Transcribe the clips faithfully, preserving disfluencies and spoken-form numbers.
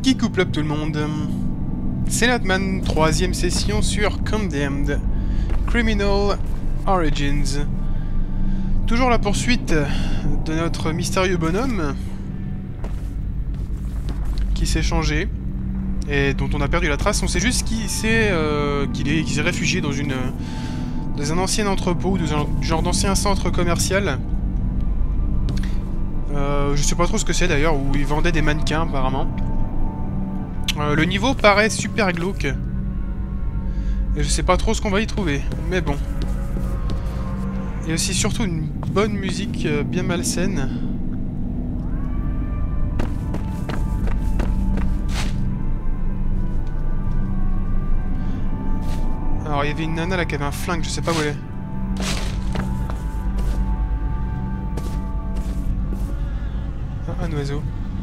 Qui couple up tout le monde? C'est Natman, troisième session sur Condemned Criminal Origins. Toujours la poursuite de notre mystérieux bonhomme qui s'est changé et dont on a perdu la trace. On sait juste qu'il s'est euh, qu'il est, qu'il s'est réfugié dans une dans un ancien entrepôt, dans un genre d'ancien centre commercial. Euh, je sais pas trop ce que c'est d'ailleurs, où ils vendaient des mannequins apparemment. Euh, le niveau paraît super glauque. Et je sais pas trop ce qu'on va y trouver, mais bon. Et aussi surtout une bonne musique euh, bien malsaine. Alors il y avait une nana là qui avait un flingue, je sais pas où elle est. Ah, un oiseau.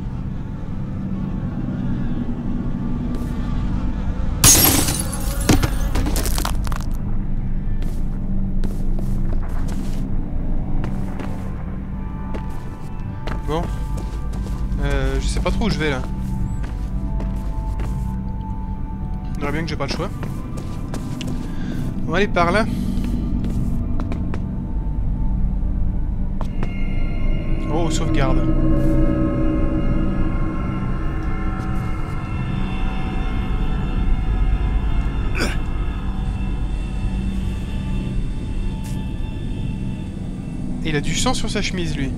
Bon. Euh, je sais pas trop où je vais là. On dirait bien que j'ai pas le choix. On va aller par là. Oh, sauvegarde. Et il a du sang sur sa chemise, lui.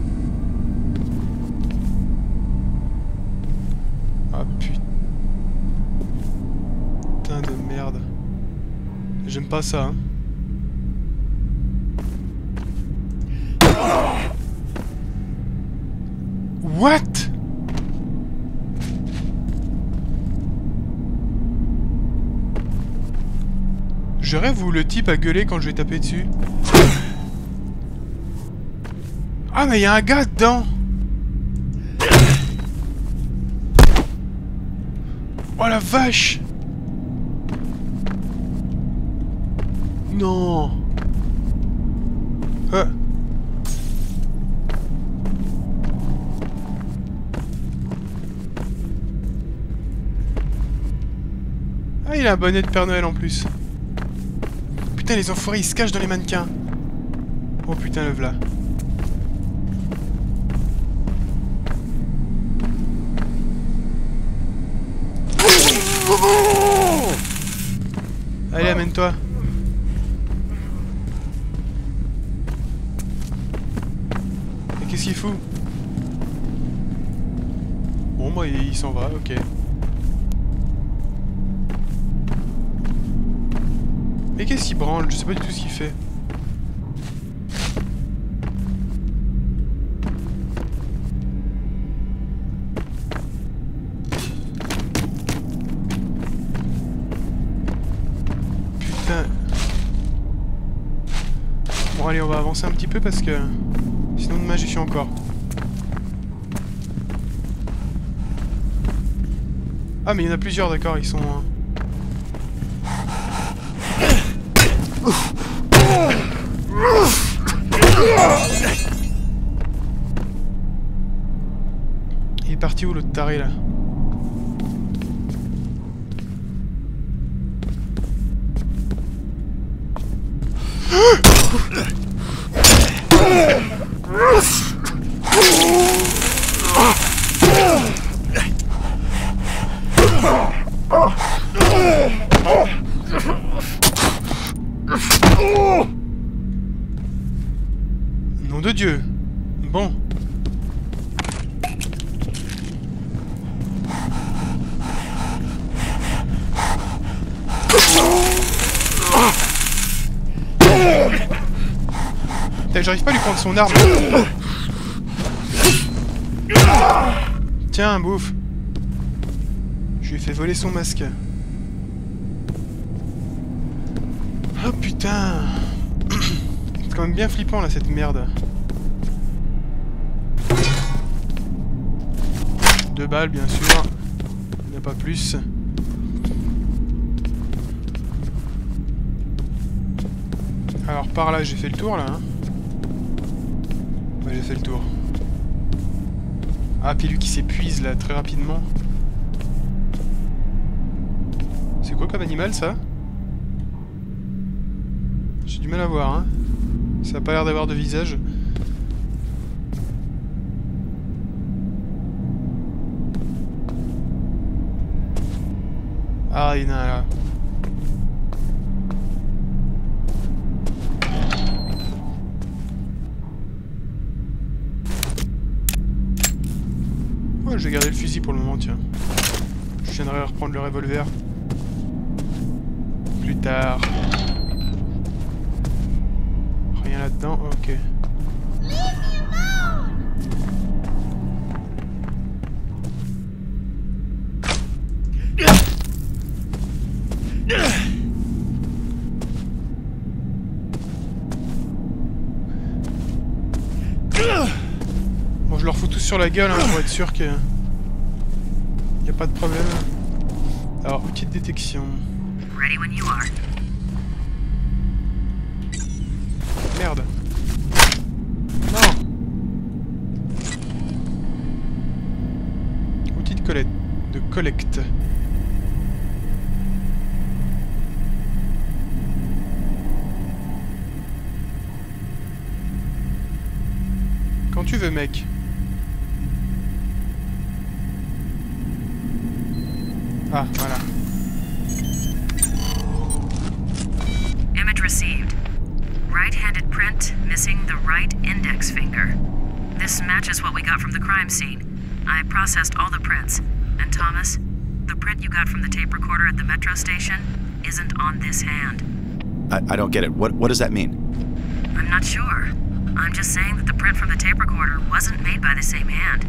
Ah putain de merde. J'aime pas ça, hein. What? Je rêve où le type a gueulé quand je lui ai tapé dessus. Ah mais il y a un gars dedans. Oh la vache. Non. Euh. Ah, il a un bonnet de Père Noël en plus. Putain, les enfoirés, ils se cachent dans les mannequins. Oh putain, le v'là. Allez, amène-toi. Et qu'est-ce qu'il fout? Bon, bah, il, il s'en va, ok. Mais qu'est-ce qu'il branle? Je sais pas du tout ce qu'il fait. Putain. Bon allez, on va avancer un petit peu parce que sinon demain j'y suis encore. Ah mais il y en a plusieurs, d'accord, ils sont... Il est parti où l'autre taré là? Nom de Dieu. Bon. J'arrive pas à lui prendre son arme. Tiens, bouffe. Je lui ai fait voler son masque. Oh putain. C'est quand même bien flippant là cette merde. Deux balles bien sûr. Il n'y a pas plus. Alors par là j'ai fait le tour là hein. Ouais, j'ai fait le tour. Ah, puis lui qui s'épuise là très rapidement. C'est quoi comme animal, ça? J'ai du mal à voir, hein. Ça a pas l'air d'avoir de visage. Ah, il y en a un là. Ouais, je vais garder le fusil pour le moment, tiens. Je viendrai reprendre le revolver. Plus tard. Rien là-dedans, ok. Bon, je leur fous tous sur la gueule, hein, pour être sûr que... y a pas de problème. Alors, outil de détection. Ready when you are. Merde. Non. Outil de collecte. De collecte. Quand tu veux, mec. Ah, voilà. Image received. Right-handed print, missing the right index finger. This matches what we got from the crime scene. I processed all the prints. And Thomas, the print you got from the tape recorder at the metro station isn't on this hand. I, I don't get it. What, what does that mean? I'm not sure. I'm just saying that the print from the tape recorder wasn't made by the same hand.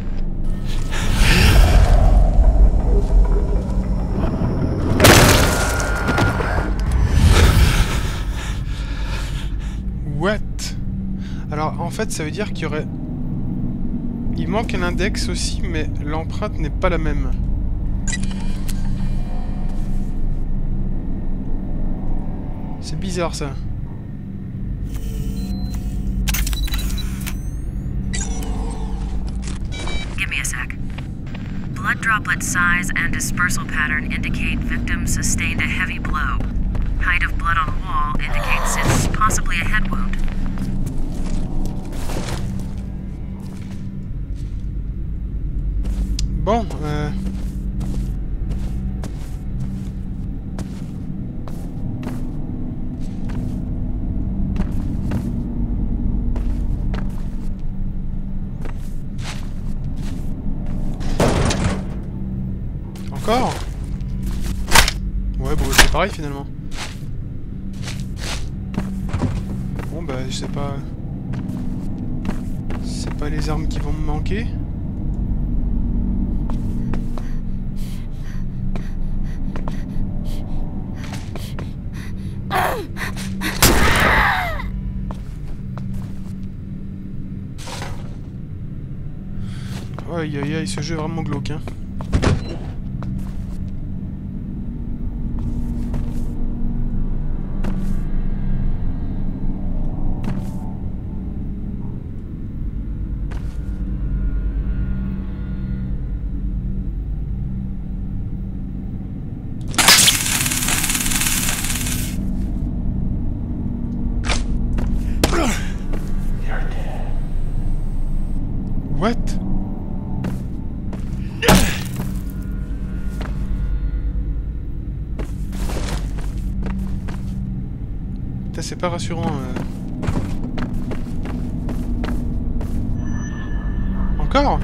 What? Alors, en fait, ça veut dire qu'il y aurait... Il manque un index aussi, mais l'empreinte n'est pas la même. C'est bizarre, ça. Give me a sec. Blood droplet size and dispersal pattern indicate victim sustained a heavy blow. Height of blood on wall indicates it's possibly a head wound. Bon, euh... Encore? Ouais, bon, c'est pareil finalement. Bon, bah, je sais pas... C'est pas les armes qui vont me manquer. Aïe aïe aïe, ce jeu est vraiment glauque, hein. What? Putain, c'est pas rassurant. Euh... Encore?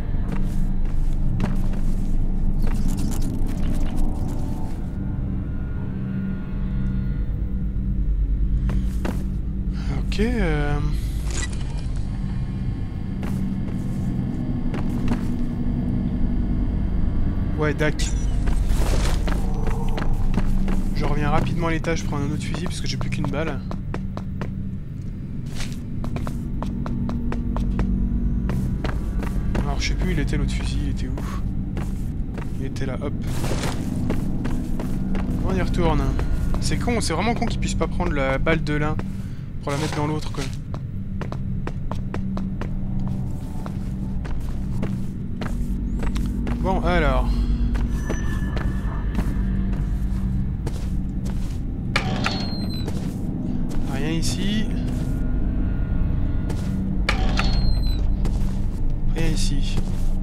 Ok. Euh... Ouais, dac. Je reviens rapidement à l'étage, je prends un autre fusil parce que j'ai plus qu'une balle. Alors je sais plus, il était l'autre fusil, il était où? Il était là, hop. On y retourne. C'est con, c'est vraiment con qu'il puisse pas prendre la balle de l'un pour la mettre dans l'autre, quoi. Bon, alors... Rien ici. Rien ici.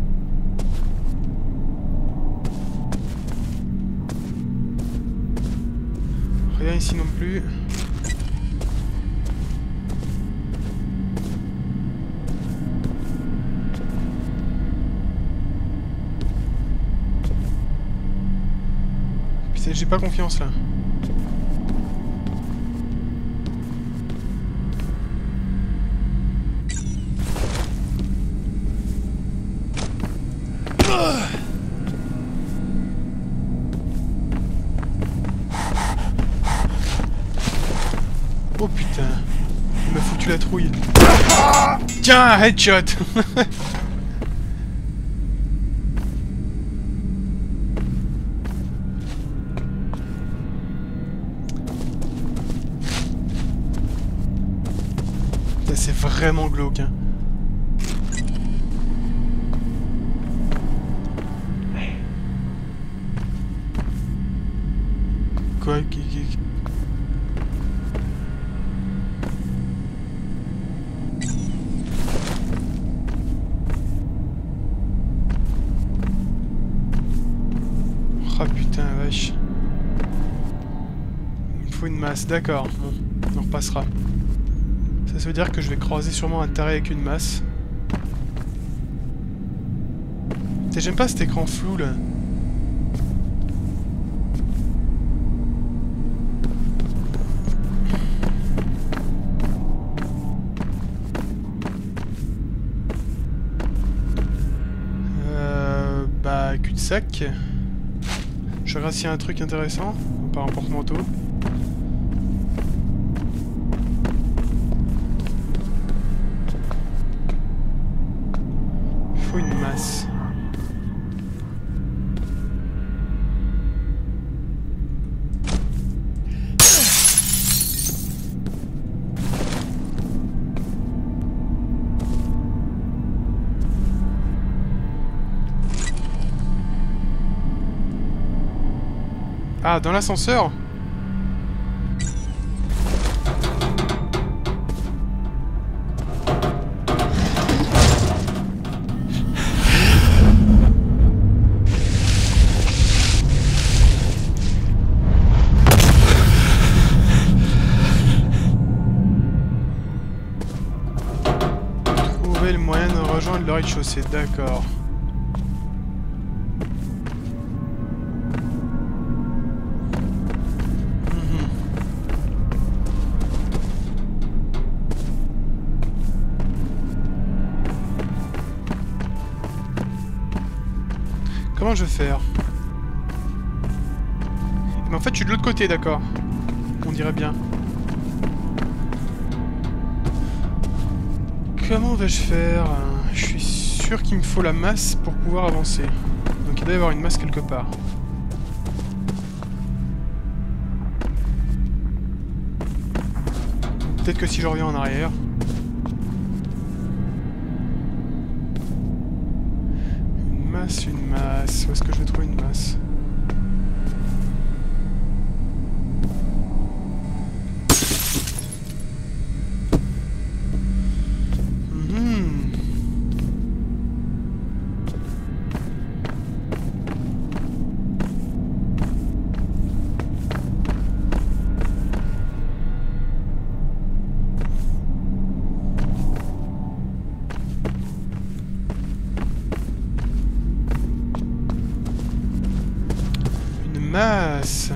Rien ici non plus. Putain, j'ai pas confiance là. Oh putain, il m'a foutu la trouille. Tiens, headshot. C'est vraiment glauque, hein. Quoi qui, qui... Oh putain, vache. Il me faut une masse, d'accord. Bon, on en repassera. Ça veut dire que je vais croiser sûrement un taré avec une masse. J'aime pas cet écran flou là. Euh, bah, cul-de-sac. Je regarde s'il y a un truc intéressant. On part en porte-manteau. Une masse. Ah, dans l'ascenseur? Le moyen de rejoindre le rez-de-chaussée, d'accord. Mmh. Comment je vais faire? Mais en fait, je suis de l'autre côté, d'accord. On dirait bien. Comment vais-je faire? Je suis sûr qu'il me faut la masse pour pouvoir avancer. Donc il doit y avoir une masse quelque part. Peut-être que si je reviens en arrière... Une masse, une masse... Où est-ce que je vais trouver une masse? Masse.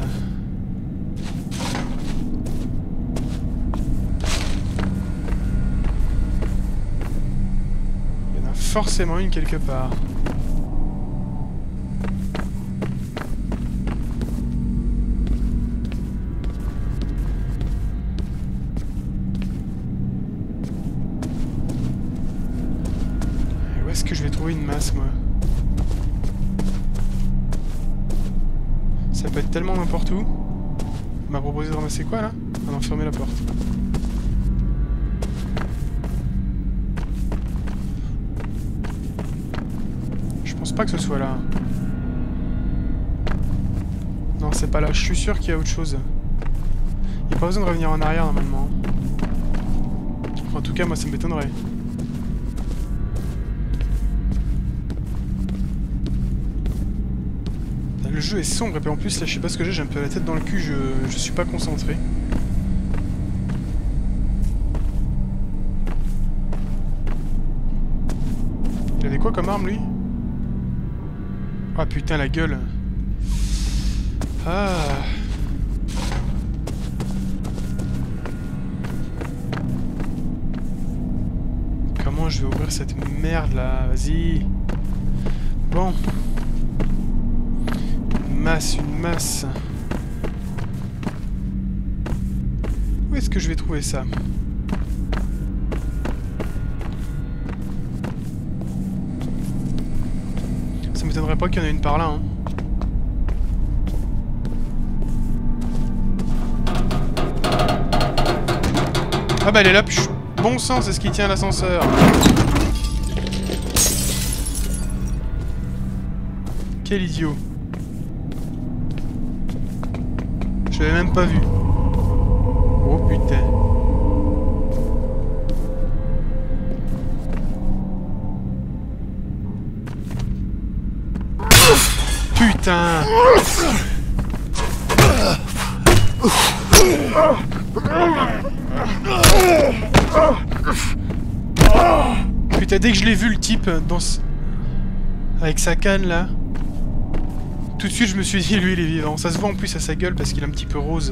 Il y en a forcément une quelque part. Et où est-ce que je vais trouver une masse, moi? Ça peut être tellement n'importe où. Il m'a proposé de ramasser quoi là? Ah non, fermer la porte. Je pense pas que ce soit là. Non, c'est pas là. Je suis sûr qu'il y a autre chose. Il n'y a pas besoin de revenir en arrière normalement. tout cas, moi ça m'étonnerait. Le jeu est sombre et puis en plus là je sais pas ce que j'ai, j'ai un peu la tête dans le cul, je, je suis pas concentré. Il avait quoi comme arme lui? Ah putain la gueule. Ah. Comment je vais ouvrir cette merde là? Vas-y. Bon. Une masse, une masse. Où est-ce que je vais trouver ça? Ça m'étonnerait pas qu'il y en ait une par là, hein. Ah bah elle est là, pch. Bon sang, c'est ce qui tient l'ascenseur. Quel idiot. Je l'avais même pas vu. Oh putain. Putain. Putain, dès que je l'ai vu le type dans ce... avec sa canne là, tout de suite je me suis dit lui il est vivant. Ça se voit en plus à sa gueule parce qu'il est un petit peu rose.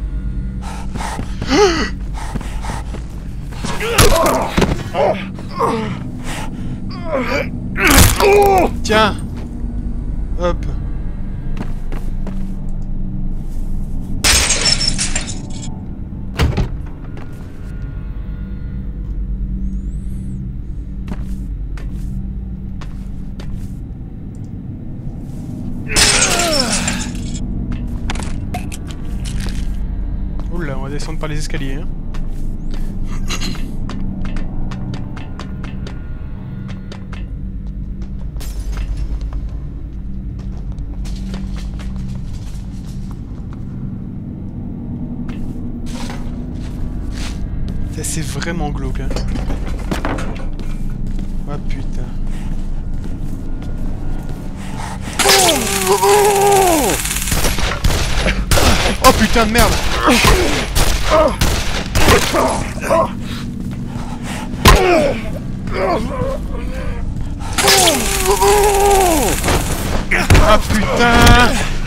Tiens. Hop. Oula, on va descendre par les escaliers. Hein. C'est vraiment glauque. Hein. Ah putain. Oh putain de merde. Ah putain.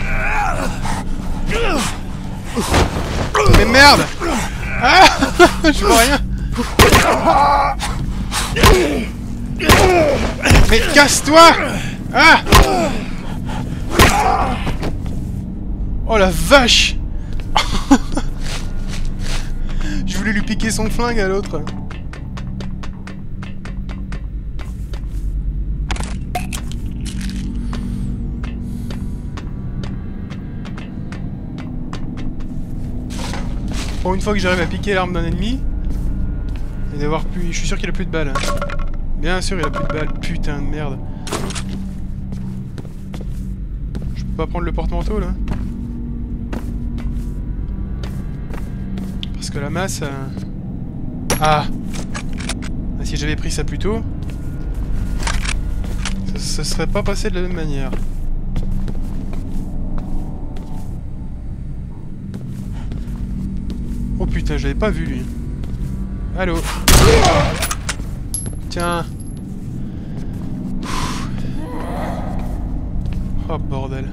Mais merde. Ah. Je vois rien. Mais casse-toi. Ah. Oh la vache. Je voulais lui piquer son flingue à l'autre. Bon, une fois que j'arrive à piquer l'arme d'un ennemi, et d'avoir plus... Je suis sûr qu'il a plus de balles. Hein. Bien sûr, il a plus de balles. Putain de merde. Je peux pas prendre le porte-manteau, là? Parce que la masse... Euh... Ah. Ah, si j'avais pris ça plus tôt... Ça, ça serait pas passé de la même manière. Oh putain, je l'avais pas vu lui. Allô. Tiens. Oh bordel.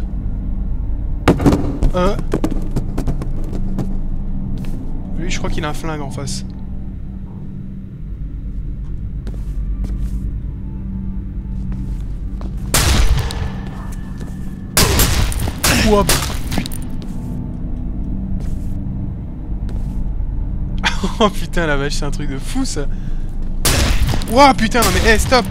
Euh. Lui, je crois qu'il a un flingue en face. Ouah. Oh putain la vache, c'est un truc de fou ça. Ouah putain, non mais hey, stop.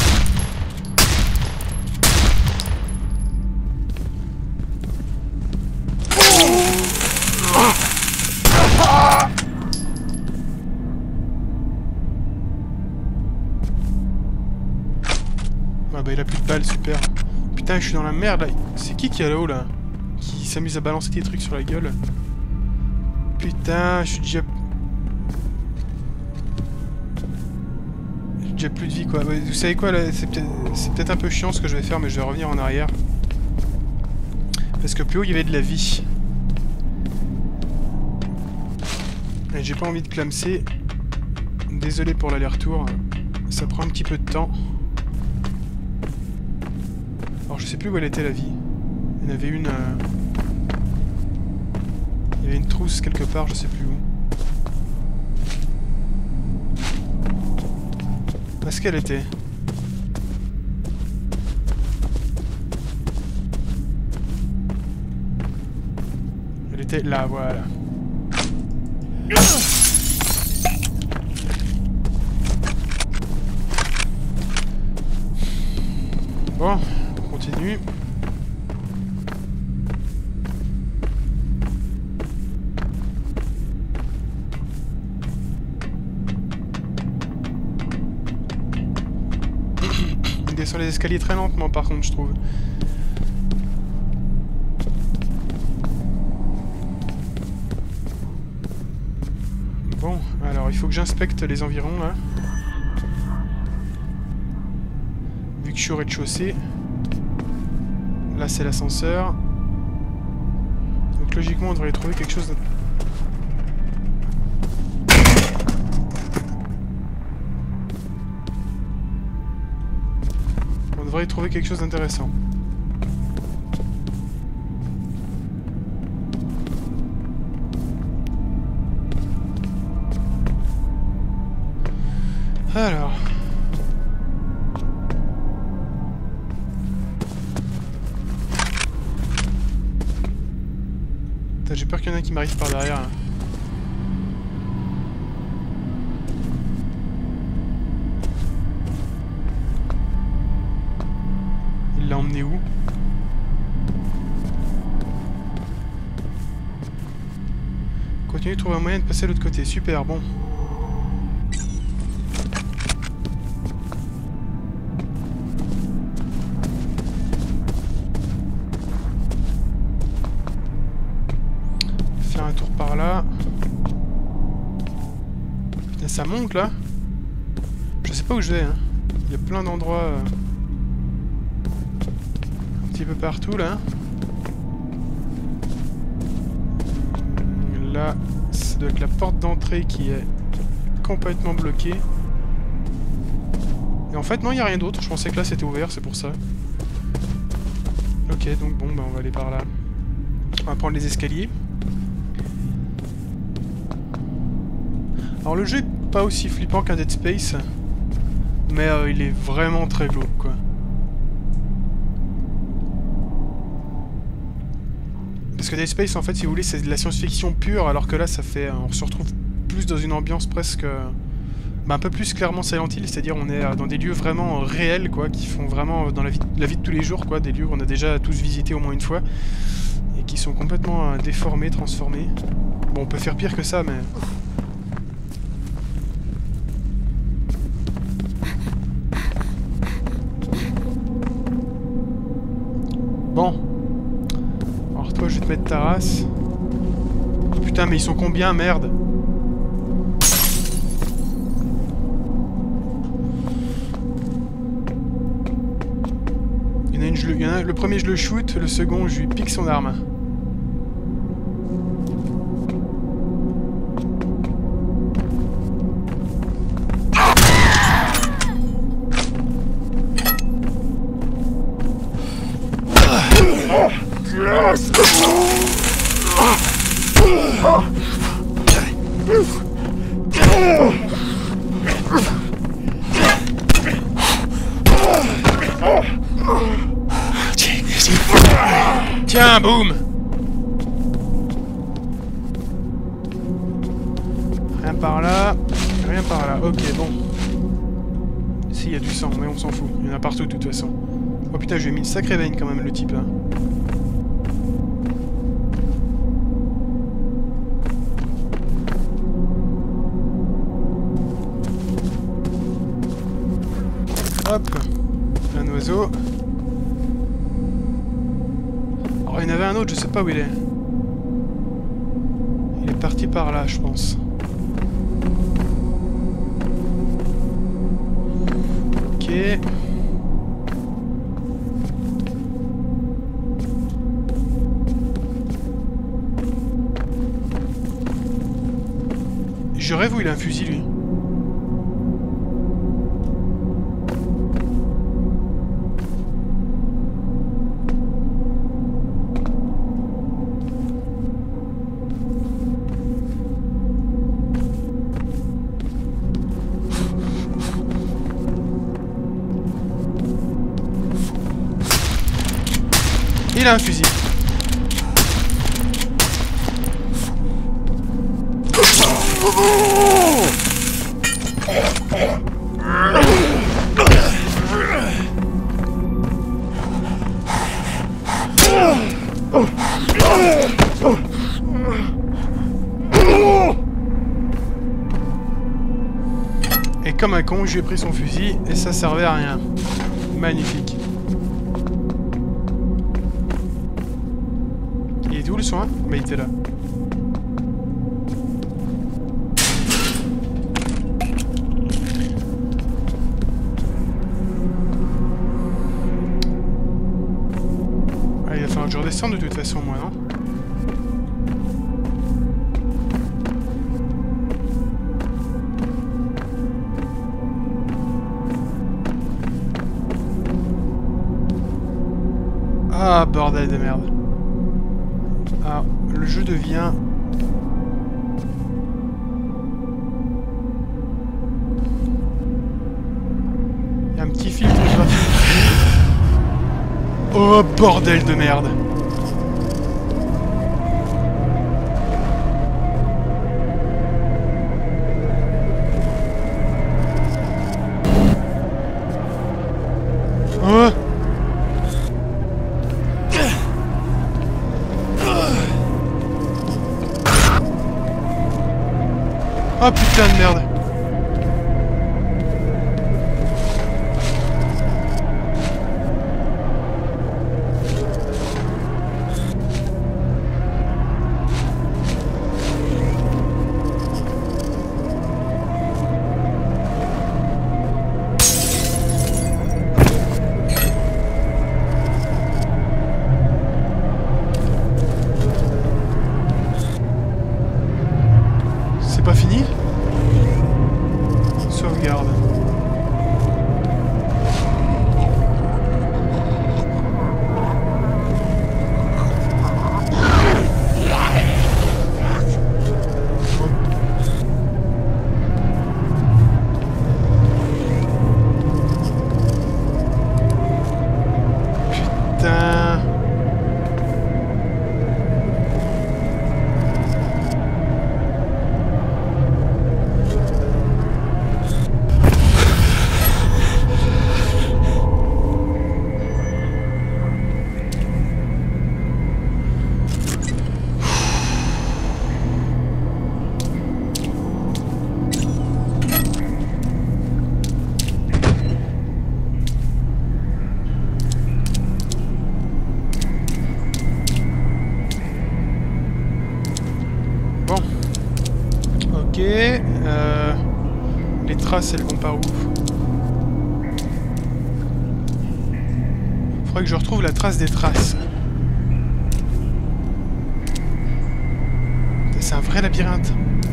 Ah bah il a plus de balles, super. Putain, je suis dans la merde là. C'est qui qui est là-haut là? Qui s'amuse à balancer des trucs sur la gueule? Putain, je suis déjà... J'ai plus de vie quoi. Vous savez quoi là, c'est peut-être c'est peut-être un peu chiant ce que je vais faire, mais je vais revenir en arrière. Parce que plus haut il y avait de la vie. Et j'ai pas envie de clamser. Désolé pour l'aller-retour. Ça prend un petit peu de temps. Alors je sais plus où elle était la vie. Il y en avait une... Euh... Il y avait une trousse quelque part, je sais plus où. Où est-ce qu'elle était? Elle était là, voilà. Bon, on continue. Il descend les escaliers très lentement par contre, je trouve. Bon, alors il faut que j'inspecte les environs là. Vu que je suis au rez-de-chaussée. Là c'est l'ascenseur. Donc logiquement on devrait y trouver quelque chose de... On devrait y trouver quelque chose d'intéressant. Alors... J'ai peur qu'il y en a qui m'arrivent par derrière. Là. Il l'a emmené où? Continue de trouver un moyen de passer de l'autre côté. Super, bon. Un tour par là. Putain, ça monte là. Je sais pas où je vais. Hein. Il y a plein d'endroits euh, un petit peu partout là. Là, ça doit être la porte d'entrée qui est complètement bloquée. Et en fait, non, il n'y a rien d'autre. Je pensais que là c'était ouvert, c'est pour ça. Ok, donc bon, bah, on va aller par là. On va prendre les escaliers. Alors le jeu est pas aussi flippant qu'un Dead Space, mais euh, il est vraiment très glauque quoi. Parce que Dead Space en fait si vous voulez c'est de la science-fiction pure, alors que là ça fait, on se retrouve plus dans une ambiance presque, bah, un peu plus clairement Silent Hill, c'est-à-dire on est dans des lieux vraiment réels quoi, qui font vraiment dans la vie, la vie de tous les jours quoi, des lieux qu'on a déjà tous visités au moins une fois, et qui sont complètement euh, déformés, transformés. Bon on peut faire pire que ça mais... Bon. Alors toi, je vais te mettre ta race. Oh, putain, mais ils sont combien, merde? Il y en a une, je le, il y en a, le premier, je le shoot. Le second, je lui pique son arme. Tiens, boum! Rien par là, rien par là. Ok, bon. Si, il y a du sang, mais on s'en fout. Il y en a partout, de toute façon. Oh putain, je lui ai mis une sacrée veine quand même, le type, hein. Hop, un oiseau. Alors il y en avait un autre, je sais pas où il est. Il est parti par là, je pense. Je rêve où il a un fusil, lui. Il a un fusil. Et comme un con, je lui ai pris son fusil et ça servait à rien. Magnifique. Il était où le soin? Bah il était là. Ah, il va falloir que je redescende de toute façon, moi, non? Ah, bordel de merde. Ah, le jeu devient... Il y a un petit filtre graphique. Oh, bordel de merde. Oh. Oh putain de merde. C'est pas fini? Sauvegarde. Putain. Ok, euh, les traces elles vont par où? Faudrait que je retrouve la trace des traces. C'est un vrai labyrinthe.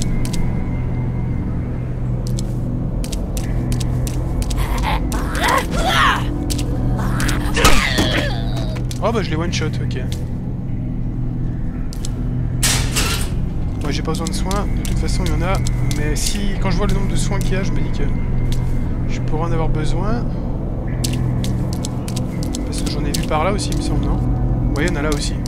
Oh bah je les one shot, ok. Moi j'ai pas besoin de soins, de toute façon il y en a, mais si quand je vois le nombre de soins qu'il y a, je me dis que je pourrais en avoir besoin. Parce que j'en ai vu par là aussi, il me semble, non? Ouais, il y en a là aussi.